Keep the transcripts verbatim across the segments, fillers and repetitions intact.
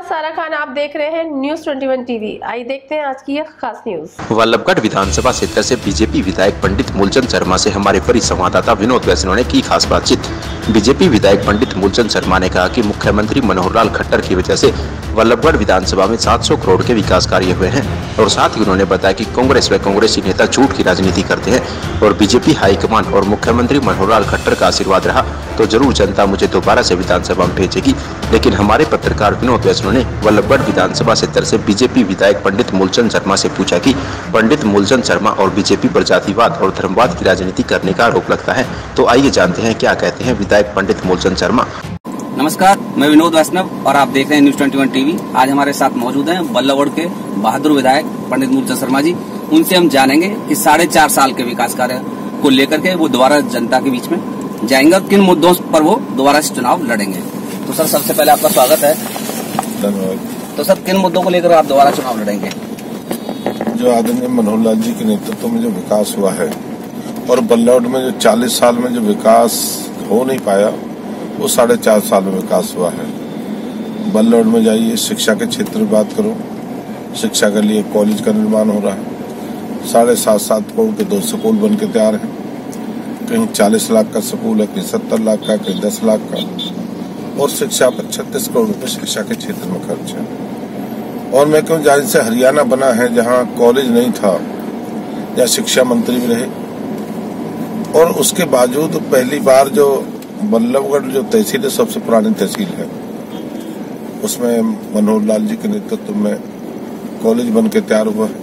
सारा खान, आप देख रहे हैं न्यूज इक्कीस टीवी। आइए देखते हैं आज की यह खास न्यूज। वल्लभगढ़ विधानसभा क्षेत्र से बीजेपी विधायक पंडित मूलचंद शर्मा से हमारे वरिष्ठ संवाददाता विनोद वैष्णव ने की खास बातचीत। बीजेपी विधायक पंडित मूलचंद शर्मा ने कहा कि मुख्यमंत्री मनोहर लाल खट्टर की वजह से वल्लभगढ़ विधानसभा में सात सौ करोड़ के विकास कार्य हुए हैं और साथ ही उन्होंने बताया कि कांग्रेस व कांग्रेसी नेता झूठ की राजनीति करते हैं और बीजेपी हाईकमान और मुख्यमंत्री मनोहर लाल खट्टर का आशीर्वाद रहा तो जरूर जनता मुझे दोबारा से विधानसभा में भेजेगी। लेकिन हमारे पत्रकार विनोद वैष्णव ने वल्लभगढ़ विधानसभा क्षेत्र से बीजेपी विधायक पंडित मूलचंद शर्मा से पूछा कि पंडित मूलचंद शर्मा और बीजेपी पर जातिवाद और धर्मवाद की राजनीति करने का आरोप लगता है। तो आइए जानते हैं क्या कहते हैं विधायक पंडित मूलचंद शर्मा। नमस्कार, मैं विनोद वैष्णव और आप देख रहे हैं न्यूज इक्कीस टीवी। आज हमारे साथ मौजूद हैं वल्लभगढ़ के बहादुर विधायक पंडित मूलचंद शर्मा जी। उनसे हम जानेंगे कि साढ़े चार साल के विकास कार्य को लेकर के वो दोबारा जनता के बीच में जाएंगे और किन मुद्दों पर वो दोबारा से चुनाव लड़ेंगे। तो सर, सबसे पहले आपका स्वागत है। धन्यवाद। तो सर, किन मुद्दों को लेकर आप दोबारा चुनाव लड़ेंगे? जो आदरणीय मनोहर लाल जी के नेतृत्व में जो विकास हुआ है और वल्लभगढ़ में जो चालीस साल में जो विकास हो नहीं पाया वो साढ़े चार साल में विकास हुआ है। वल्लभगढ़ में जाइए, शिक्षा के क्षेत्र में बात करो, शिक्षा के लिए कॉलेज का निर्माण हो रहा है। साढ़े सात सात करोड़ के दो स्कूल बन के तैयार हैं। कहीं चालीस लाख का स्कूल है, कहीं सत्तर लाख का, कहीं दस लाख का। और शिक्षा पर छत्तीस करोड़ रुपए शिक्षा के क्षेत्र में खर्च है। और मैं कहूँ जहाँ से हरियाणा बना है, जहाँ कॉलेज नहीं था, जहाँ शिक्षा मंत्री भी रहे और उसके बावजूद पहली बार जो वल्लभगढ़ जो तहसील है, सबसे पुरानी तहसील है, उसमें मनोहर लाल जी के नेतृत्व में कॉलेज बन के तैयार हुआ है,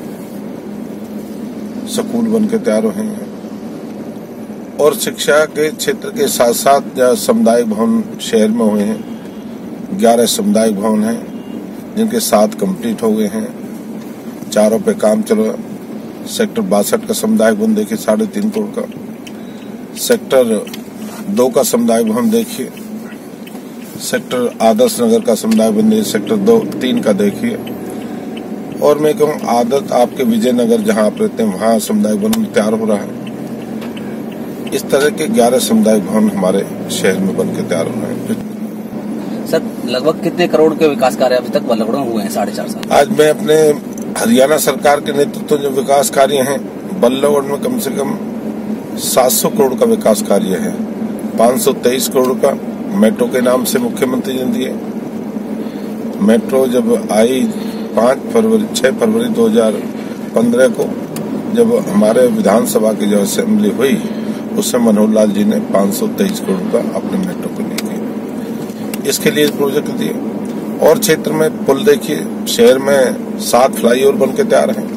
स्कूल बन के तैयार हुए हैं। और शिक्षा के क्षेत्र के साथ साथ सामुदायिक भवन शहर में हुए हैं। ग्यारह सामुदायिक भवन हैं जिनके सात कंप्लीट हो गए हैं, चारों पे काम चल रहा। सेक्टर बासठ का सामुदायिक भवन देखिए, साढ़े तीन करोड़ का। सेक्टर दो का सामुदायिक भवन देखिए, सेक्टर आदर्श नगर का सामुदायिक भवन देखिए, सेक्टर दो तीन का देखिए। और मैं कहूँ आदत आपके विजयनगर जहाँ आप रहते हैं वहाँ सामुदायिक भवन तैयार हो रहा है। इस तरह के ग्यारह सामुदायिक भवन हमारे शहर में बन के तैयार हो रहे हैं। सर, लगभग कितने करोड़ के विकास कार्य अभी तक वल्लभगढ़ में हुए हैं साढ़े चार साल? आज मैं अपने हरियाणा सरकार के नेतृत्व में जो विकास कार्य हैं, वल्लभगढ़ में कम से कम सात सौ करोड़ का विकास कार्य है। पाँच सौ तेईस करोड़ का मेट्रो के नाम से मुख्यमंत्री ने दिए। मेट्रो जब आई पाँच फरवरी छह फरवरी दो हजार पंद्रह को, जब हमारे विधानसभा की जो असेंबली हुई, उसमें मनोहर लाल जी ने पाँच सौ तेईस करोड़ का अपने मेट्रो को लिए। इसके लिए प्रोजेक्ट दिए। और क्षेत्र में पुल देखिए, शहर में सात फ्लाईओवर बन के तैयार हैं।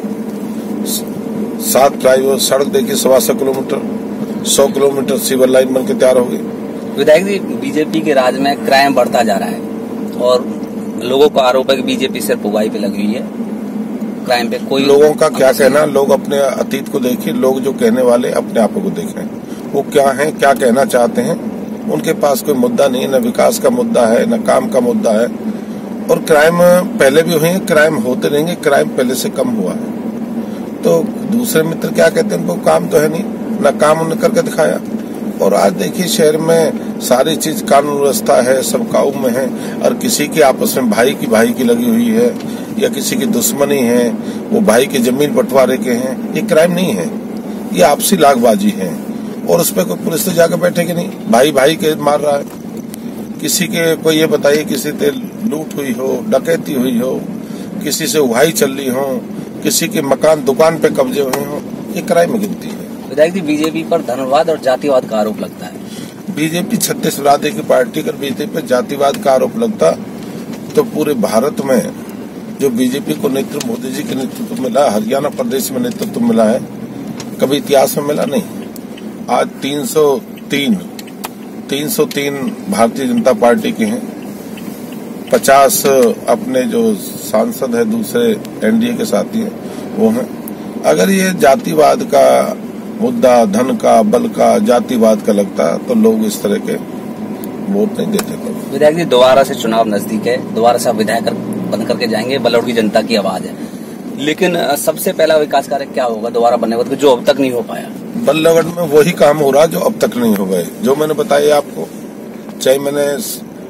सात फ्लाईओवर, सड़क देखिए सवा सौ किलोमीटर, सौ किलोमीटर सिविल लाइन बन के तैयार हो गई। विधायक जी, बीजेपी के राज में क्राइम बढ़ता जा रहा है और लोगों का आरोप है कि बीजेपी सिर्फ उगाई पे लगी हुई है, क्राइम पे कोई। लोगों का क्या कहना, लोग अपने अतीत को देखिए, लोग जो कहने वाले अपने आप को देखें, वो क्या है, क्या कहना चाहते हैं। उनके पास कोई मुद्दा नहीं है, न विकास का मुद्दा है, न काम का मुद्दा है। और क्राइम पहले भी हुए हैं, क्राइम होते रहेंगे, क्राइम पहले से कम हुआ है। तो दूसरे मित्र क्या कहते हैं, उनको काम तो है नहीं, न काम उन्होंने करके दिखाया। और आज देखिए शहर में सारी चीज कानून व्यवस्था है, सब काबू में है। और किसी की आपस में भाई की भाई की लगी हुई है या किसी की दुश्मनी है, वो भाई की जमीन बंटवारे के हैं, ये क्राइम नहीं है, ये आपसी लागबाजी है। और उस पर कोई पुलिस तो जाकर बैठेगी नहीं, भाई भाई के मार रहा है। किसी के कोई ये बताइए, किसी से लूट हुई हो, डकैती हुई हो, किसी से उहाई चल रही हो, किसी के मकान दुकान पे कब्जे हुए हो, ये क्राइम में गिनती है। विधायक जी, बीजेपी पर धर्मवाद और जातिवाद का आरोप लगता है। बीजेपी छत्तीसगढ़ की पार्टी अगर बीजेपी पर जातिवाद का आरोप लगता तो पूरे भारत में जो बीजेपी को नेतृत्व मोदी जी के नेतृत्व मिला, हरियाणा प्रदेश में नेतृत्व मिला है, कभी इतिहास में मिला नहीं। आज तीन सौ तीन तीन सौ तीन भारतीय जनता पार्टी के हैं, पचास अपने जो सांसद है दूसरे एनडीए के साथी हैं वो हैं। अगर ये जातिवाद का मुद्दा, धन का, बल का, जातिवाद का लगता तो लोग इस तरह के वोट नहीं देते। विधायक जी, दोबारा से चुनाव नजदीक है, दोबारा से आप विधायक बन करके जाएंगे, वल्लभगढ़ की जनता की आवाज है। लेकिन सबसे पहला विकास कार्य क्या होगा दोबारा बनने के बाद, जो अब तक नहीं हो पाया? वल्लभगढ़ में वही काम हो रहा जो अब तक नहीं हो गए, जो मैंने बताया आपको। चाहे मैंने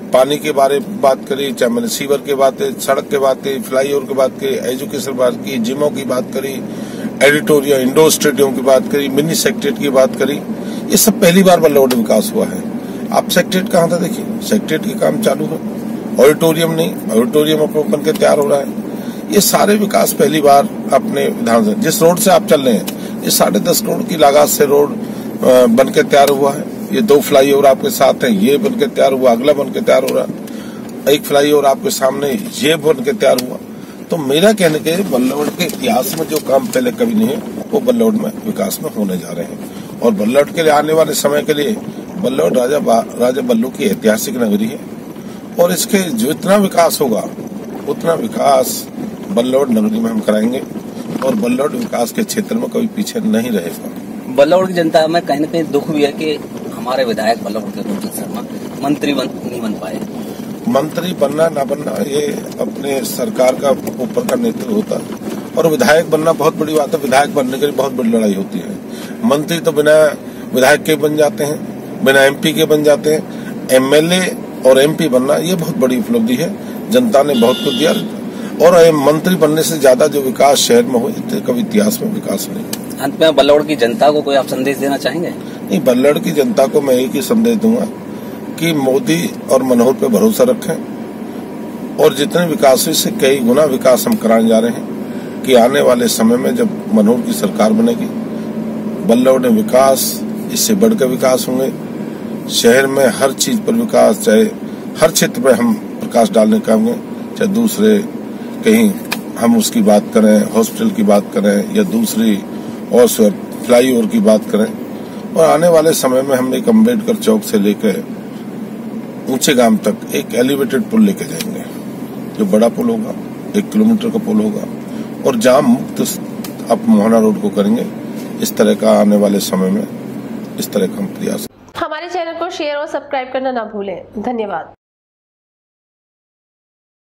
पानी के बारे में बात करी, चाहे मैंने सीवर की बात करी, सड़क की बात करी, फ्लाईओवर की बात करी, एजुकेशन बात की, जिमों की बात करी, एडिटोरियल इंडोर स्टेडियम की बात करी, मिनी सेक्रेटरीट की बात करी। ये सब पहली बार बल्लभगढ़ विकास हुआ है। आप सेक्रेटरीट कहाँ था, देखिए सेक्रेटरीट की काम चालू है, ऑडिटोरियम नहीं, ऑडिटोरियम बन के तैयार हो रहा है। ये सारे विकास पहली बार अपने विधानसभा, जिस रोड से आप चल रहे हैं, ये साढ़े दस करोड़ की लागत से रोड बन के तैयार हुआ है। ये दो फ्लाईओवर आपके साथ है, ये बन के तैयार हुआ, अगला बन के तैयार हो रहा, एक फ्लाईओवर आपके सामने ये बन के तैयार हुआ। तो मेरा कहने के बल्लभगढ़ के इतिहास में जो काम पहले कभी नहीं है वो बल्लभगढ़ में विकास में होने जा रहे हैं। और बल्लभगढ़ के लिए आने वाले समय के लिए बल्लभगढ़ राजा राजा बल्लू की ऐतिहासिक नगरी है और इसके जो इतना विकास होगा उतना विकास बल्लभगढ़ नगरी में हम कराएंगे और बल्लभगढ़ विकास के क्षेत्र में कभी पीछे नहीं रहेगा। बल्लभगढ़ की जनता में कहीं न कहीं दुख भी है कि हमारे विधायक बल्लभगढ़ के मूलचंद शर्मा मंत्री बन, नहीं बन पाए। मंत्री बनना ना बनना ये अपने सरकार का ऊपर का नेतृत्व होता है और विधायक बनना बहुत बड़ी बात है। विधायक बनने के लिए बहुत बड़ी लड़ाई होती है। मंत्री तो बिना विधायक के बन जाते हैं, बिना एमपी के बन जाते हैं। एमएलए और एमपी बनना ये बहुत बड़ी उपलब्धि है। जनता ने बहुत कुछ दिया और मंत्री बनने से ज्यादा जो विकास शहर में हो कभी इतिहास में विकास नहीं। अंत में बल्लभगढ़ की जनता को कोई आप संदेश देना चाहेंगे? नहीं, बल्लभगढ़ की जनता को मैं एक ही संदेश दूंगा कि मोदी और मनोहर पे भरोसा रखें और जितने विकास से कई गुना विकास हम कराने जा रहे हैं कि आने वाले समय में जब मनोहर की सरकार बनेगी बल्लभगढ़ में विकास इससे बढ़कर विकास होंगे। शहर में हर चीज पर विकास, चाहे हर क्षेत्र पर हम प्रकाश डालने का होंगे, चाहे दूसरे कहीं हम उसकी बात करें, हॉस्पिटल की बात करें या दूसरी और फ्लाईओवर की बात करें। और आने वाले समय में हम एक अम्बेडकर चौक से लेकर ऊंचे गांव तक एक एलिवेटेड पुल लेके जाएंगे जो बड़ा पुल होगा, एक किलोमीटर का पुल होगा और जाम मुक्त अब मोहना रोड को करेंगे। इस तरह का आने वाले समय में इस तरह का हम प्रयास। हमारे चैनल को शेयर और सब्सक्राइब करना ना भूलें। धन्यवाद।